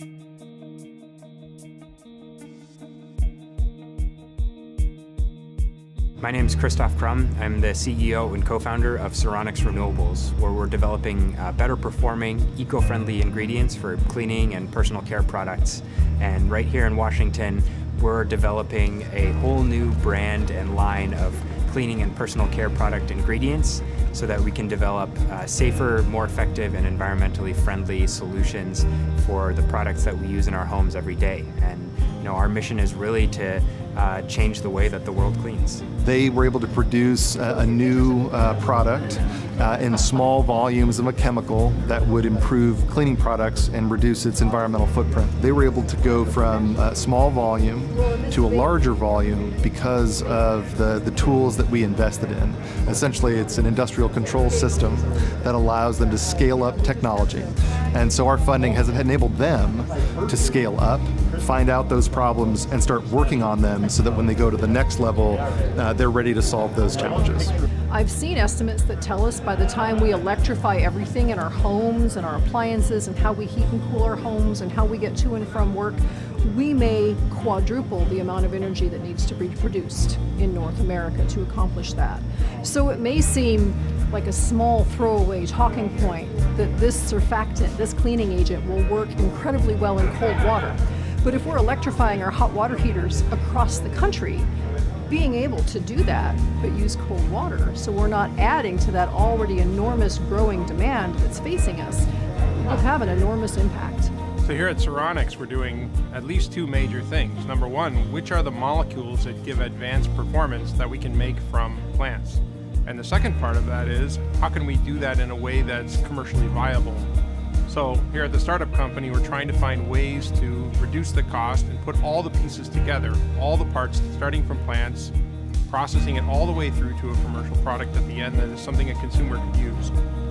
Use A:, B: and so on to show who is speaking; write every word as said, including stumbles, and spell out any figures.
A: My name is Christoph Krumm. I'm the C E O and co-founder of Sironix Renewables, where we're developing uh, better performing, eco-friendly ingredients for cleaning and personal care products. And right here in Washington, we're developing a whole new brand and line of cleaning and personal care product ingredients so that we can develop uh, safer, more effective, and environmentally friendly solutions for the products that we use in our homes every day. And you know, our mission is really to uh, change the way that the world cleans.
B: They were able to produce a, a new uh, product uh, in small volumes of a chemical that would improve cleaning products and reduce its environmental footprint. They were able to go from a small volume to a larger volume because of the, the tools that we invested in. Essentially, it's an industrial control system that allows them to scale up technology. And so our funding has enabled them to scale up, find out those problems, and start working on them so that when they go to the next level, uh, they're ready to solve those challenges.
C: I've seen estimates that tell us by the time we electrify everything in our homes and our appliances and how we heat and cool our homes and how we get to and from work, we may quadruple the amount of energy that needs to be produced in North America to accomplish that. So it may seem like a small throwaway talking point that this surfactant, this cleaning agent, will work incredibly well in cold water. But if we're electrifying our hot water heaters across the country, being able to do that, but use cold water, so we're not adding to that already enormous growing demand that's facing us, will have an enormous impact.
D: So here at Sironix, we're doing at least two major things. Number one, which are the molecules that give advanced performance that we can make from plants? And the second part of that is, how can we do that in a way that's commercially viable? So here at the startup company, we're trying to find ways to reduce the cost and put all the pieces together, all the parts, starting from plants, processing it all the way through to a commercial product at the end that is something a consumer could use.